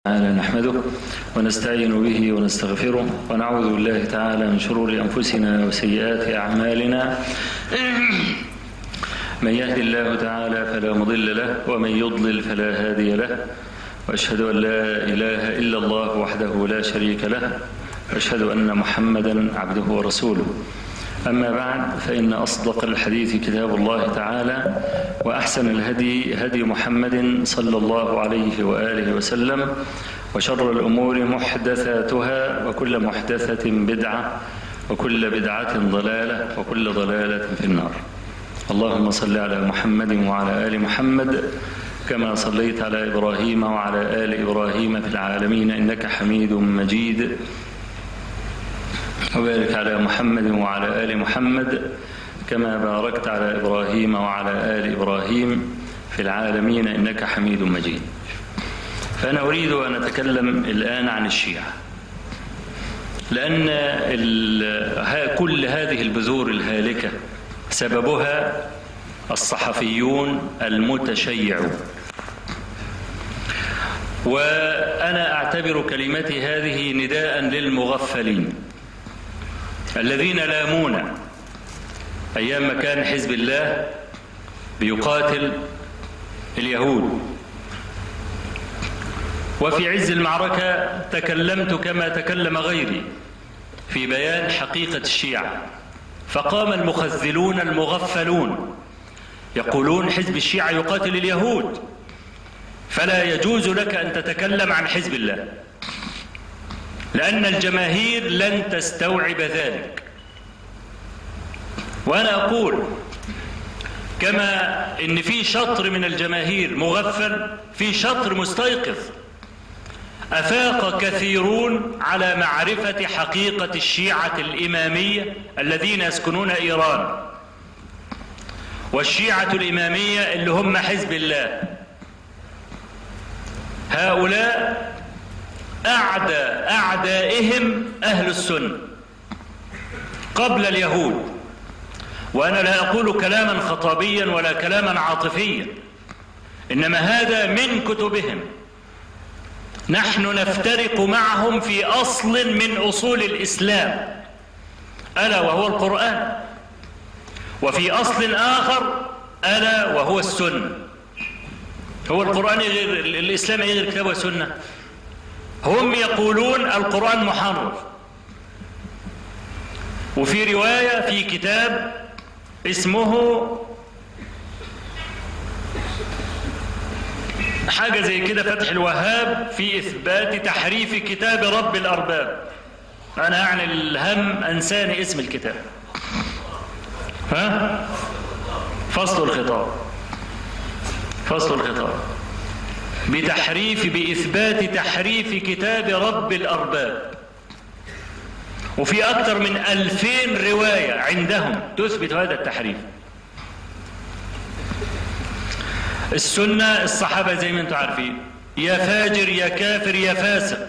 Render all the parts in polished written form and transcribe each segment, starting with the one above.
تعالى نحمده ونستعين به ونستغفره ونعوذ بالله تعالى من شرور أنفسنا وسيئات أعمالنا. من يهد الله تعالى فلا مضل له ومن يضلل فلا هادي له، وأشهد أن لا إله إلا الله وحده لا شريك له، وأشهد أن محمدا عبده ورسوله. أما بعد، فإن أصدق الحديث كتاب الله تعالى، وأحسن الهدي هدي محمد صلى الله عليه وآله وسلم، وشر الأمور محدثاتها، وكل محدثة بدعة، وكل بدعة ضلالة، وكل ضلالة في النار. اللهم صل على محمد وعلى آل محمد كما صليت على إبراهيم وعلى آل إبراهيم في العالمين إنك حميد مجيد، وبارك على محمد وعلى آل محمد كما باركت على إبراهيم وعلى آل إبراهيم في العالمين إنك حميد مجيد. فأنا أريد أن أتكلم الآن عن الشيعة، لأن كل هذه البذور الهالكة سببها الصحفيون المتشيعون. وأنا أعتبر كلمتي هذه نداء للمغفلين الذين لامونا أيام ما كان حزب الله بيقاتل اليهود، وفي عز المعركة تكلمت كما تكلم غيري في بيان حقيقة الشيعة، فقام المخذلون المغفلون يقولون حزب الشيعة يقاتل اليهود، فلا يجوز لك أن تتكلم عن حزب الله لأن الجماهير لن تستوعب ذلك. وأنا أقول كما إن في شطر من الجماهير مغفل، في شطر مستيقظ. أفاق كثيرون على معرفة حقيقة الشيعة الإمامية الذين يسكنون إيران، والشيعة الإمامية اللي هم حزب الله. هؤلاء أعدائهم أهل السنة قبل اليهود. وأنا لا أقول كلاما خطابيا ولا كلاما عاطفيا، إنما هذا من كتبهم. نحن نفترق معهم في أصل من أصول الإسلام ألا وهو القرآن، وفي أصل آخر ألا وهو السنة. هو القرآن غير الإسلام غير كتاب وسنة؟ هم يقولون القرآن محرف. وفي رواية في كتاب اسمه حاجة زي كده فتح الوهاب في إثبات تحريف كتاب رب الأرباب. أنا يعني الهم أنساني اسم الكتاب. فصل الخطاب بإثبات تحريف كتاب رب الأرباب. وفي أكثر من 2000 رواية عندهم تثبت هذا التحريف. السنة الصحابة زي ما انتم عارفين، يا فاجر يا كافر يا فاسق،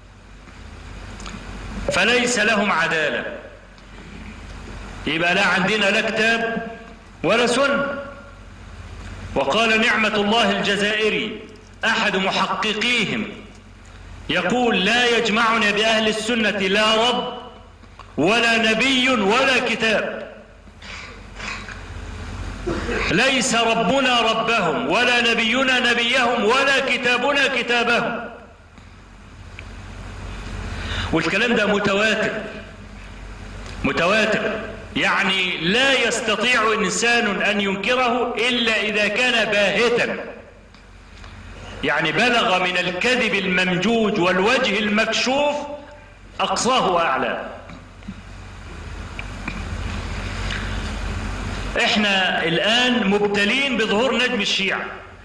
فليس لهم عدالة. يبقى لا عندنا لا كتاب ولا سنة. وقال نعمة الله الجزائري أحد محققيهم يقول لا يجمعنا بأهل السنة لا رب ولا نبي ولا كتاب. ليس ربنا ربهم ولا نبينا نبيهم ولا كتابنا كتابهم. والكلام ده متواتر، يعني لا يستطيع إنسان أن ينكره إلا إذا كان باهتا، يعني بلغ من الكذب الممجوج والوجه المكشوف أقصاه وأعلاه. احنا الآن مبتلين بظهور نجم الشيعة.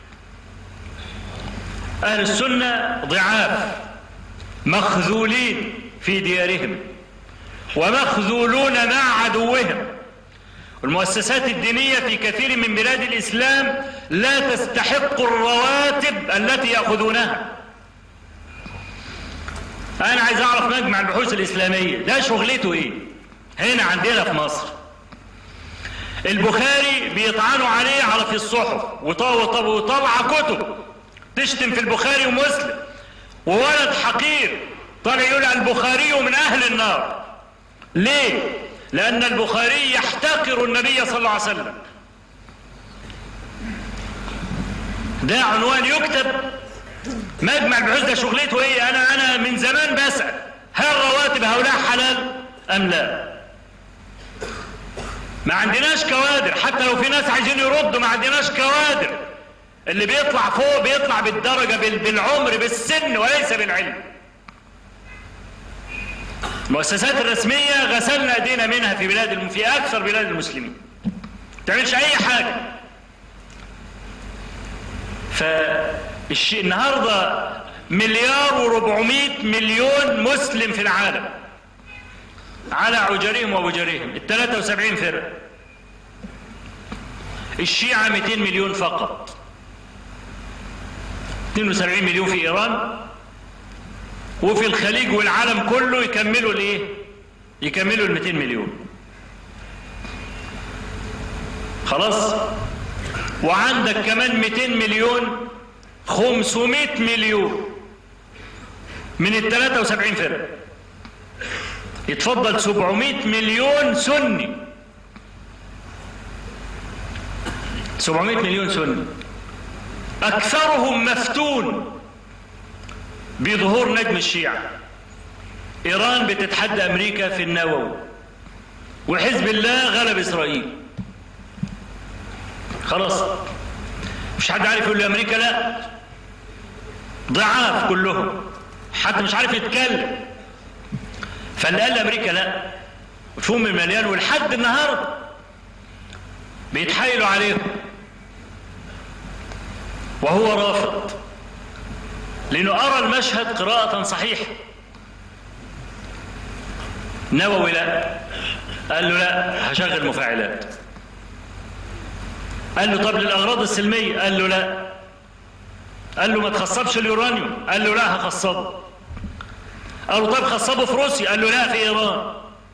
أهل السنة ضعاف مخذولين في ديارهم ومخذولون مع عدوهم. والمؤسسات الدينية في كثير من بلاد الإسلام لا تستحق الرواتب التي يأخذونها. أنا عايز أعرف مجمع البحوث الإسلامية ده شغلته إيه هنا عندنا في مصر؟ البخاري بيطعنوا عليه في الصحف وطبع كتب تشتم في البخاري ومسلم، وولد حقير طلع يقول البخاري من أهل النار. ليه؟ لأن البخاري يحتقر النبي صلى الله عليه وسلم. ده عنوان يكتب. مجمع البحوث ده شغلته ايه؟ انا من زمان بسأل هل رواتب هؤلاء حلال ام لا؟ ما عندناش كوادر، حتى لو في ناس عايزين يردوا ما عندناش كوادر. اللي بيطلع فوق بيطلع بالدرجة بالعمر بالسن وليس بالعلم. المؤسسات الرسمية غسلنا ايدينا منها في اكثر بلاد المسلمين. ما تعملش اي حاجة. فالشيء النهاردة 1,400,000,000 مسلم في العالم على عجرهم وبجرهم، 73 فرقة. الشيعة 200 مليون فقط، 72 مليون في إيران، وفي الخليج والعالم كله يكملوا الايه؟ يكملوا 200 مليون. خلاص. وعندك كمان 200 مليون 500 مليون من ال 73 فرقة. يتفضل 700 مليون سني. 700 مليون سني أكثرهم مفتون بظهور نجم الشيعة. إيران بتتحدى أمريكا في النووي، وحزب الله غلب إسرائيل. خلاص مش حد عارف يقول لأمريكا لا، ضعاف كلهم، حتى مش عارف يتكلم. فاللي قال لأمريكا لا فم المليان، ولحد النهارده بيتحايلوا عليهم وهو رافض، لأنه أرى المشهد قراءة صحيحة. نووي لا، قال له لا هشغل مفاعلات. قال له طب للأغراض السلمية؟ قال له لا. قال له ما تخصبش اليورانيوم؟ قال له لا هخصبه. قال له طب خصبه في روسيا؟ قال له لا في إيران.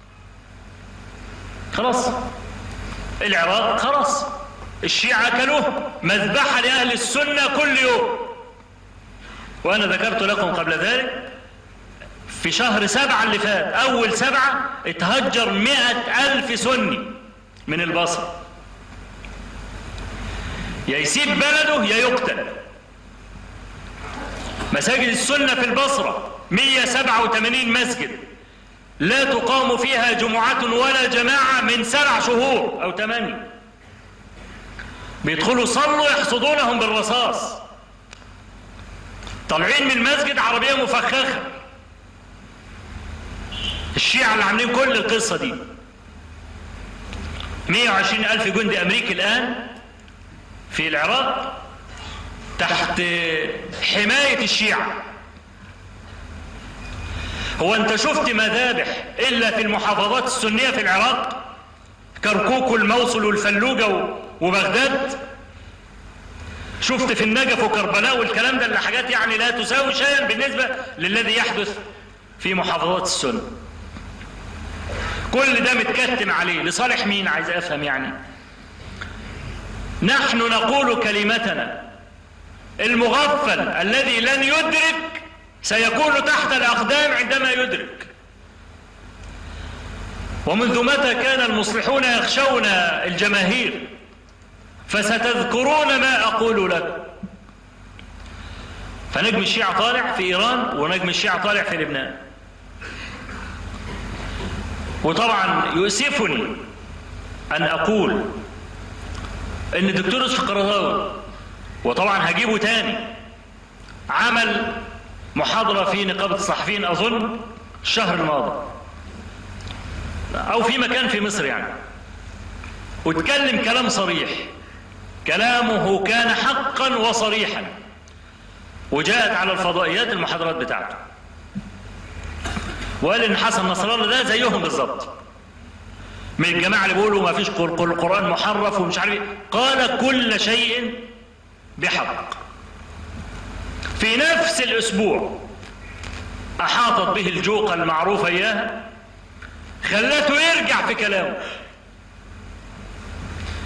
خلاص العراق خلاص الشيعة أكلوه مذبحة لأهل السنة كل يوم. وأنا ذكرت لكم قبل ذلك في شهر 7 اللي فات، أول 7 اتهجر 100,000 سني من البصرة. يا يسيب بلده يا يقتل. مساجد السنة في البصرة 187 مسجد لا تقام فيها جمعة ولا جماعة من 7 شهور أو 8. بيدخلوا صلوا يحصدونهم بالرصاص. طالعين من المسجد عربية مفخخة. الشيعة اللي عاملين كل القصة دي. 120,000 جندي أمريكي الآن في العراق تحت حماية الشيعة. هو أنت شفت مذابح إلا في المحافظات السنية في العراق؟ كركوك والموصل والفلوجة وبغداد؟ شفت في النجف وكربلاء والكلام ده اللي حاجات يعني لا تساوي شيئا بالنسبة للذي يحدث في محافظات السنة. كل ده متكتم عليه لصالح مين؟ عايز أفهم يعني. نحن نقول كلمتنا. المغفل الذي لن يدرك سيكون تحت الأقدام عندما يدرك. ومنذ متى كان المصلحون يخشون الجماهير؟ فستذكرون ما أقول لكم. فنجم الشيعة طالع في إيران، ونجم الشيعة طالع في لبنان. وطبعا يؤسفني أن أقول أن الدكتور يوسف القرضاوي، وطبعا هجيبه تاني، عمل محاضرة في نقابة الصحفيين أظن الشهر الماضي أو في مكان في مصر يعني، واتكلم كلام صريح. كلامه كان حقا وصريحا، وجاءت على الفضائيات المحاضرات بتاعته، وقال ان حسن نصر الله ده زيهم بالظبط، من الجماعه اللي بيقولوا ما فيش القرآن محرف ومش عارف ايه. قال كل شيء بحق. في نفس الاسبوع احاطت به الجوقه المعروفه اياها، خلته يرجع في كلامه،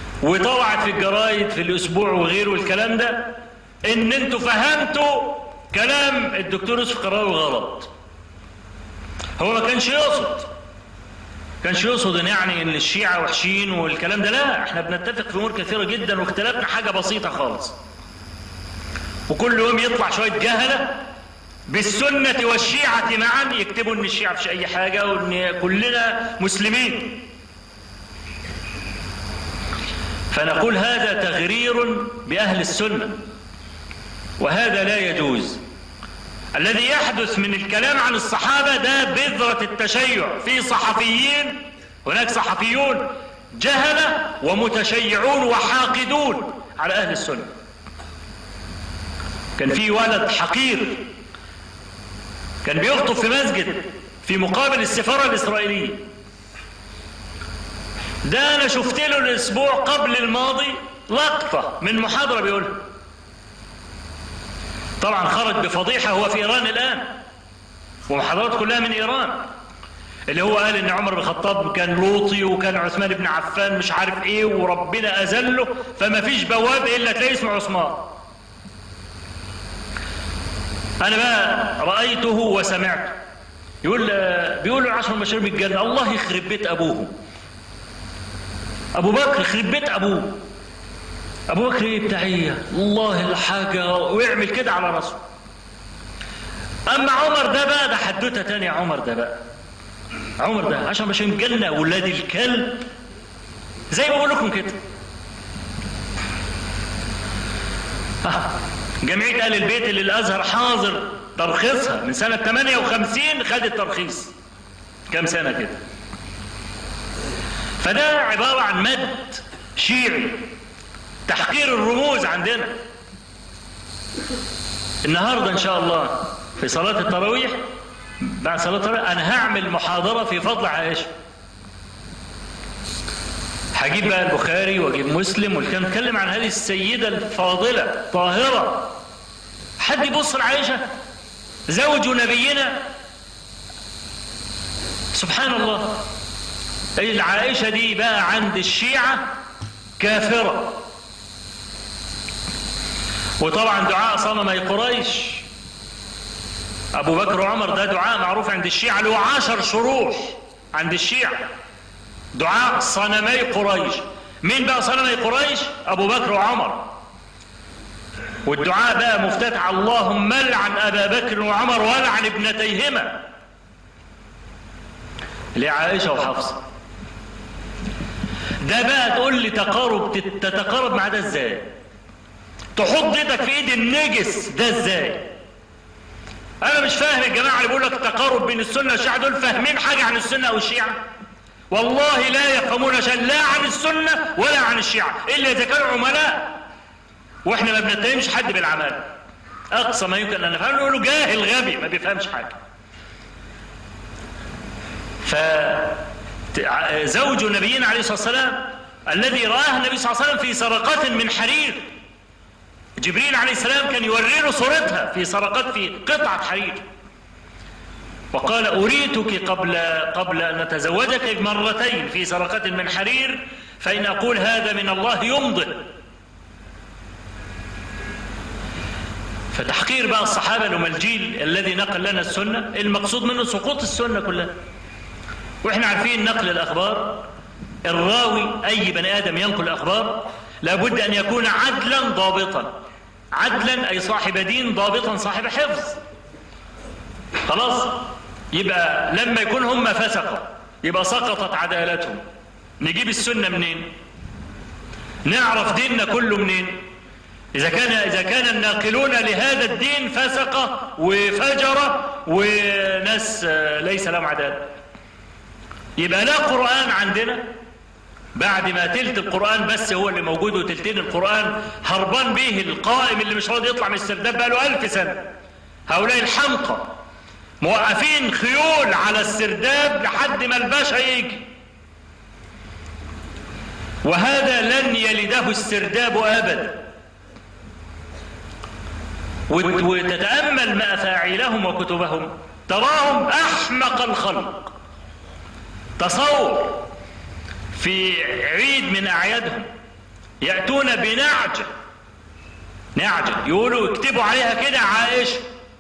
وطلعت في الجرايد في الاسبوع وغيره الكلام ده، ان انتوا فهمتوا كلام الدكتور يوسف قرضاوي غلط. هو ما كانش يقصد ان يعني ان الشيعة وحشين والكلام ده، لا، احنا بنتفق في امور كثيرة جدا، واختلافنا حاجة بسيطة خالص. وكل يوم يطلع شوية جهلة بالسنة والشيعة معا يكتبوا ان الشيعة مش اي حاجة وان كلنا مسلمين. فنقول هذا تغرير بأهل السنة، وهذا لا يجوز. الذي يحدث من الكلام عن الصحابة ده بذرة التشيع. في صحفيين، هناك صحفيون جهلة ومتشيعون وحاقدون على أهل السنة. كان في ولد حقير كان بيخطب في مسجد في مقابل السفارة الإسرائيلية. ده أنا شفت له الأسبوع قبل الماضي لقطة من محاضرة بيقولها. طبعا خرج بفضيحة، هو في إيران الآن ومحاضرات كلها من إيران، اللي هو قال إن عمر بن الخطاب كان لوطي وكان عثمان بن عفان مش عارف إيه وربنا أذله فما فيش بواب إلا تلاقي اسمه عثمان. أنا بقى رأيته وسمعته بيقول العشر المبشرين بالجنة الله يخرب بيت أبوه، أبو بكر يخرب بيت أبوه، أبو بكر إيه بتاعية الله الحاجة، ويعمل كده على راسه. أما عمر ده بقى ده حدوته تانية. عمر ده عشان مش الجنة ولاد الكلب زي ما بقول لكم كده. جمعية آل البيت اللي الأزهر حاضر ترخيصها من سنة 58 خدت ترخيص كام سنة كده. فده عبارة عن مد شيعي، تحقير الرموز عندنا. النهاردة إن شاء الله في صلاة التراويح، بعد صلاة التراويح أنا هعمل محاضرة في فضل عائشة. هجيب بقى البخاري واجيب مسلم والكلام، نتكلم عن هذه السيدة الفاضلة الطاهرة. حد يبص لعائشة زوج نبينا؟ سبحان الله. العائشة دي بقى عند الشيعة كافرة. وطبعا دعاء صنمي قريش أبو بكر وعمر ده دعاء معروف عند الشيعة، له 10 شروح عند الشيعة. دعاء صنمي قريش. مين بقى صنمي قريش؟ أبو بكر وعمر. والدعاء بقى مفتتح اللهم لعن أبا بكر وعمر ولعن ابنتيهما، لعائشة وحفصة. ده بقى تقول لي تتقارب مع ده ازاي؟ تحط ايدك في ايد النجس ده ازاي؟ انا مش فاهم الجماعة اللي بيقول لك تقارب بين السنة والشيعة، دول فاهمين حاجة عن السنة او الشيعة؟ والله لا يفهمون شيئا لا عن السنة ولا عن الشيعة الا اذا كانوا عملاء. واحنا ما بنتهمش حد بالعمالة، اقصى ما يمكن ان نفهم نقوله جاهل غبي ما بيفهمش حاجة. فزوج نبينا عليه الصلاة والسلام الذي رآه النبي صلى الله عليه وسلم في سرقات من حرير، جبريل عليه السلام كان يوري له صورتها في سرقات في قطعة حرير، وقال أريتك قبل أن نتزوجك مرتين في سرقات من حرير، فإن أقول هذا من الله يمضي. فتحقير بقى الصحابة لهم الجيل الذي نقل لنا السنة، المقصود منه سقوط السنة كلها. وإحنا عارفين نقل الأخبار، الراوي أي بني آدم ينقل الأخبار لابد أن يكون عدلا ضابطا. عدلا أي صاحب دين، ضابطا صاحب حفظ. خلاص؟ يبقى لما يكون هم فسقوا يبقى سقطت عدالتهم. نجيب السنة منين؟ نعرف ديننا كله منين؟ إذا كان الناقلون لهذا الدين فسقة وفجرة وناس ليس لهم عدالة، يبقى لا قرآن عندنا بعد ما تلت القرآن بس هو اللي موجود، وتلتين القرآن هربان به القائم اللي مش راضي يطلع من السرداب بقى له 1000 سنة. هؤلاء الحمقى موقفين خيول على السرداب لحد ما الباشا يجي، وهذا لن يلده السرداب أبدا. وتتأمل مفاعيلهم وكتبهم تراهم أحمق الخلق. تصور في عيد من أعيادهم يأتون بنعجة، يقولوا اكتبوا عليها كده عائشة،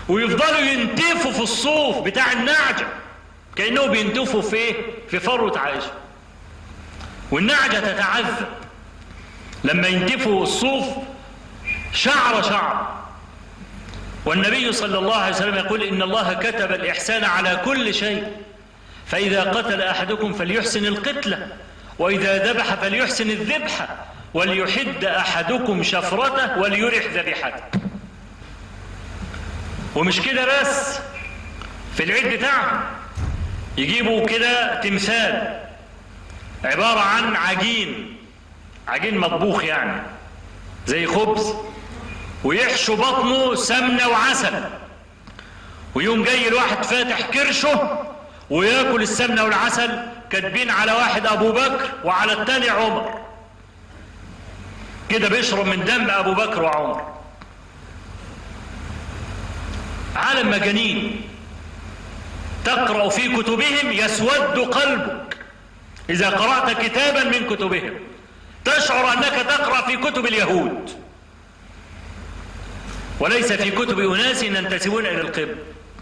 ويفضلوا ينتفوا في الصوف بتاع النعجة كأنه بينتفوا في ايه؟ في فروة عائشة. والنعجة تتعذب لما ينتفوا الصوف شعر شعر. والنبي صلى الله عليه وسلم يقول إن الله كتب الإحسان على كل شيء، فإذا قتل أحدكم فليحسن القتلة، وإذا ذبح فليحسن الذبحة، وليحد أحدكم شفرته وليرح ذبيحته. ومش كده بس، في العيد بتاعهم يجيبوا كده تمثال عبارة عن عجين مطبوخ يعني زي خبز، ويحشوا بطنه سمنة وعسل، ويوم جاي الواحد فاتح كرشه وياكل السمنة والعسل، كاتبين على واحد أبو بكر وعلى التاني عمر، كده بيشرب من دم أبو بكر وعمر. عالم مجانين تقرأ في كتبهم يسود قلبك. إذا قرأت كتابا من كتبهم تشعر أنك تقرأ في كتب اليهود وليس في كتب أناس ينتسبون إلى القبل.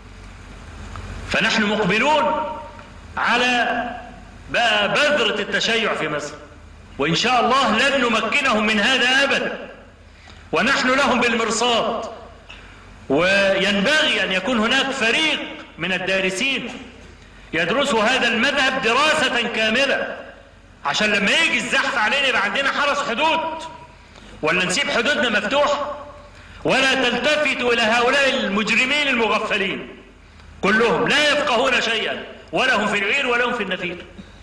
فنحن مقبلون على بقى بذرة التشيع في مصر، وإن شاء الله لن نمكنهم من هذا أبدا، ونحن لهم بالمرصاد. وينبغي أن يكون هناك فريق من الدارسين يدرسوا هذا المذهب دراسة كاملة، عشان لما يجي الزحف علينا يبقى عندنا حرس حدود، ولا نسيب حدودنا مفتوحة، ولا تلتفتوا إلى هؤلاء المجرمين المغفلين كلهم لا يفقهون شيئا، ولا هم في العير ولا هم في النفير.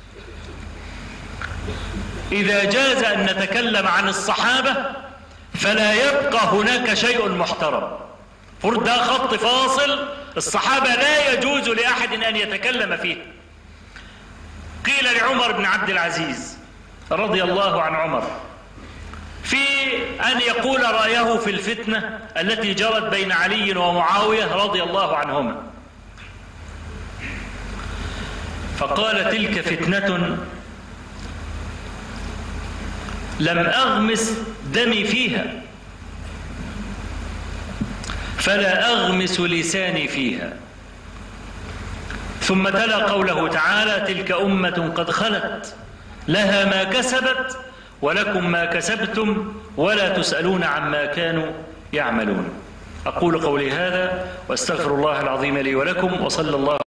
إذا جاز أن نتكلم عن الصحابة فلا يبقى هناك شيء محترم. فرد ده خط فاصل، الصحابة لا يجوز لأحد أن يتكلم فيه. قيل لعمر بن عبد العزيز رضي الله عن عمر في أن يقول رأيه في الفتنة التي جرت بين علي ومعاوية رضي الله عنهما، فقال: تلك فتنة لم أغمس دمي فيها فلا أغمس لساني فيها. ثم تلا قوله تعالى: تلك أمة قد خلت لها ما كسبت ولكم ما كسبتم ولا تسألون عما كانوا يعملون. أقول قولي هذا وأستغفر الله العظيم لي ولكم، وصلى الله